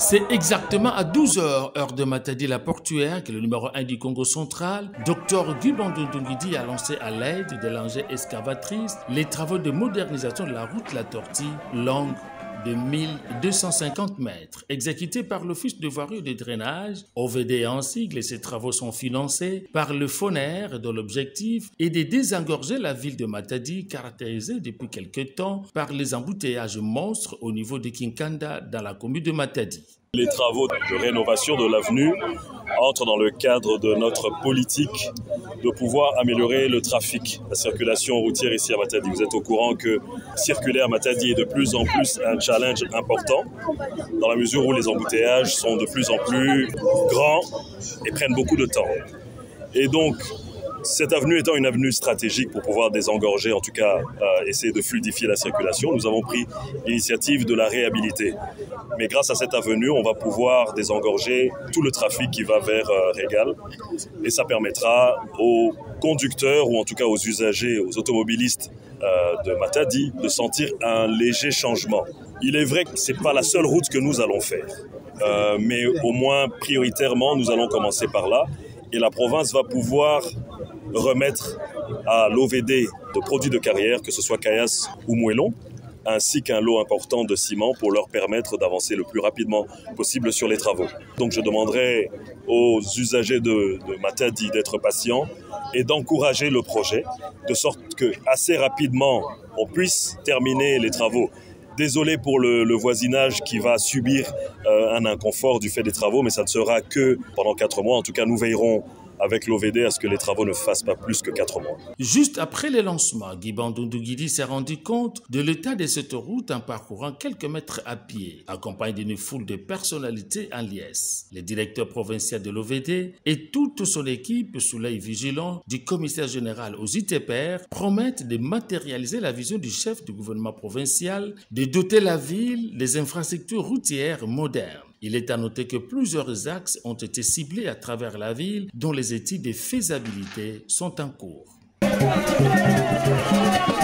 C'est exactement à 12 h, heure de Matadi la portuaire, que le numéro 1 du Congo central, Dr Guy Bandundungidi, a lancé à l'aide de l'engin excavatrice les travaux de modernisation de la route La Tortue, longue de 1250 mètres, exécutés par l'Office de voirie et de drainage, OVD en sigle, et ces travaux sont financés par le FONER, dont l'objectif est de désengorger la ville de Matadi, caractérisée depuis quelque temps par les embouteillages monstres au niveau de Kinkanda dans la commune de Matadi. Les travaux de rénovation de l'avenue entrent dans le cadre de notre politique de pouvoir améliorer le trafic, la circulation routière ici à Matadi. Vous êtes au courant que circuler à Matadi est de plus en plus un challenge important, dans la mesure où les embouteillages sont de plus en plus grands et prennent beaucoup de temps. Et donc, cette avenue étant une avenue stratégique pour pouvoir désengorger, en tout cas essayer de fluidifier la circulation, nous avons pris l'initiative de la réhabiliter. Mais grâce à cette avenue, on va pouvoir désengorger tout le trafic qui va vers Régal. Et ça permettra aux conducteurs, ou en tout cas aux usagers, aux automobilistes de Matadi, de sentir un léger changement. Il est vrai que ce n'est pas la seule route que nous allons faire. Mais au moins, prioritairement, nous allons commencer par là. Et la province va pouvoir remettre à l'OVD de produits de carrière, que ce soit Caillasse ou Moellon, ainsi qu'un lot important de ciment pour leur permettre d'avancer le plus rapidement possible sur les travaux. Donc je demanderai aux usagers de Matadi d'être patients et d'encourager le projet, de sorte que assez rapidement on puisse terminer les travaux. Désolé pour le voisinage qui va subir un inconfort du fait des travaux, mais ça ne sera que pendant 4 mois. En tout cas, nous veillerons avec l'OVD à ce que les travaux ne fassent pas plus que 4 mois. Juste après le lancement, Guy Bandundungidi s'est rendu compte de l'état de cette route en parcourant quelques mètres à pied, accompagné d'une foule de personnalités en liesse. Le directeur provincial de l'OVD et toute son équipe, sous l'œil vigilant du commissaire général aux ITPR, promettent de matérialiser la vision du chef du gouvernement provincial de doter la ville des infrastructures routières modernes. Il est à noter que plusieurs axes ont été ciblés à travers la ville dont les études de faisabilité sont en cours.